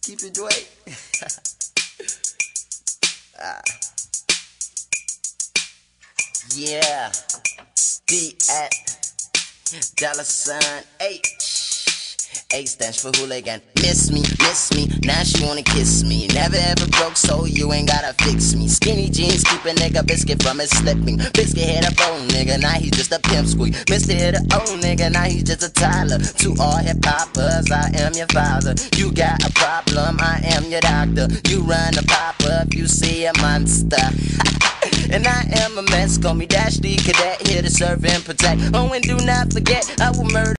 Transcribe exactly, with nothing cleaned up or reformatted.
Keep it Dwight. ah. Yeah. D at dollar sign H. A stands for hooligan. Miss me, miss me, now she wanna kiss me. Never ever broke, so you ain't gotta fix me. Skinny jeans keep a nigga biscuit from his slipping. Biscuit hit a bone nigga, now he's just a pimp squeak. Mister hit a old nigga, now he's just a Tyler. To all hip hoppers, I am your father. You got a problem, I am your doctor. You run a pop up, you see a monster. And I am a mess, call me Dash D Cadet, here to serve and protect. Oh, and do not forget, I will murder